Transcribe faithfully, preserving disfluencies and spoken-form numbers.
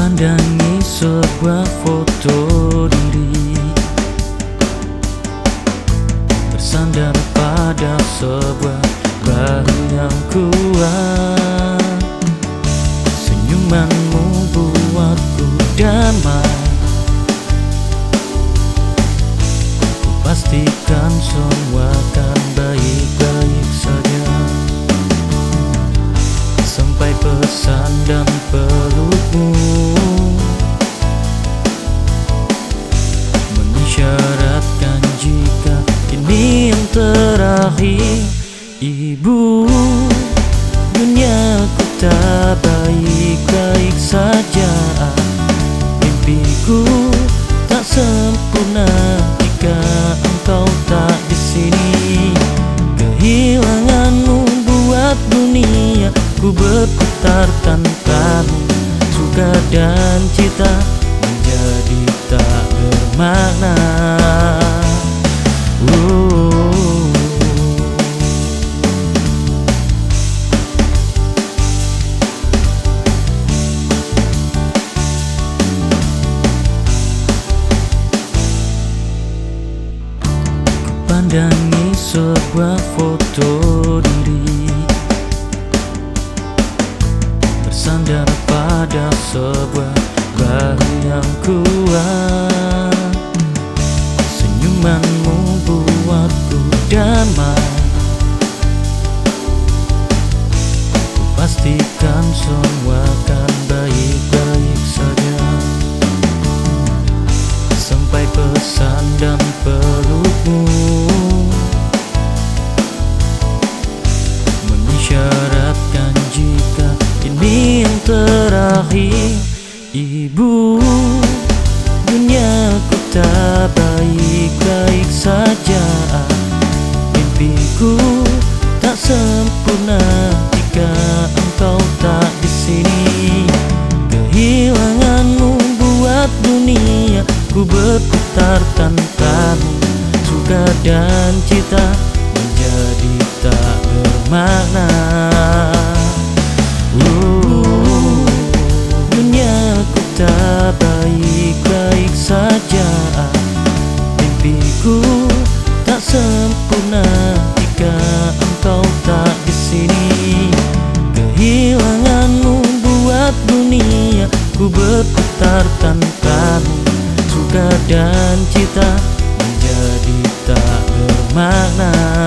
Pandangi sebuah foto diri bersandar pada sebuah bahu yang kuat. Senyumanmu buatku damai. Ku pastikan semua akan baik-baik saja, sampai pesan dan pelukmu mengisyaratkan jika ini yang terakhir. Ibu, duniaku tak baik-baik saja. Mimpiku tak sempurna jika engkau tak di sini. Kehilanganmu buat dunia ku berputar tanpamu. Suka dan cita menjadi tak bermakna. Oh. Pandangi sebuah foto diri bersandar pada sebuah bahu yang kuat. Senyumanmu buatku damai. Ku pastikan semua akan baik-baik saja, sampai pesan dan pelukmu mengisyaratkan jika ini yang terakhir. Ibu, duniaku tak baik-baik saja. Mimpiku tak sempurna jika engkau tak di sini. Kehilanganmu buat dunia ku berputar tanpamu. Suka dan cita menjadi tak bermakna. Oh, duniaku tak baik-baik saja. Mimpiku tak sempurna jika engkau tak di sini. Kehilanganmu buat dunia ku berputar tanpamu. Suka dan cita menjadi tak bermakna.